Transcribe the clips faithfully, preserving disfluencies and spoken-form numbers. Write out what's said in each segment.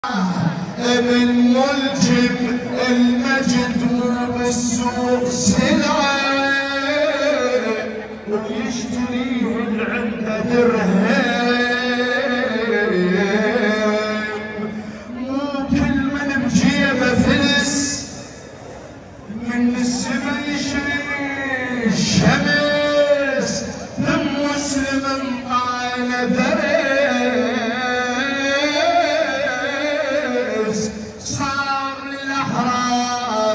من ملجم المجد وبالسوق سلعة ويشتريهن عنده درهم، مو كل من بجيبه فلس من السما يشري الشمس، من مسلم مقاينه درس صار للأحرار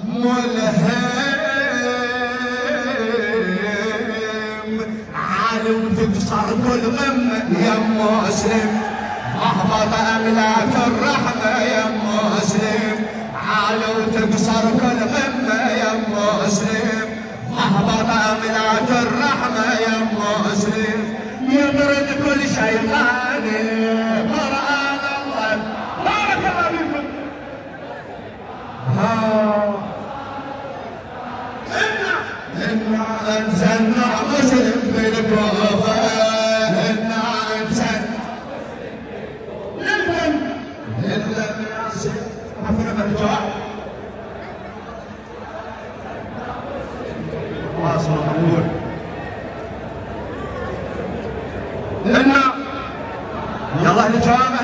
ملهم، عالي وتكسر كل غمة يا مسلم، أهبط أملاك الرحمة يا مسلم، عالي وتكسر كل غمة يا مسلم، أهبط أملاك الرحمة يا مسلم، يطرد كل شيطان قرآن الله. بارك الله فيكم. إنا إنا أنزلنا مسلم بالكوفة، إنا أنزلنا للم للم ياسر عفوا بالجوع واصل مقبول. إنا يلا الجواب